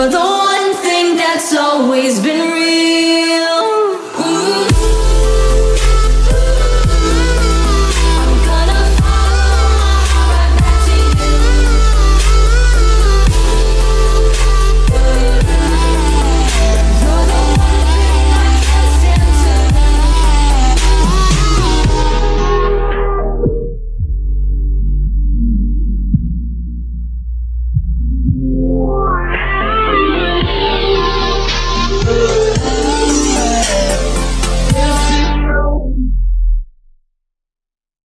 You're the one thing that's always been real.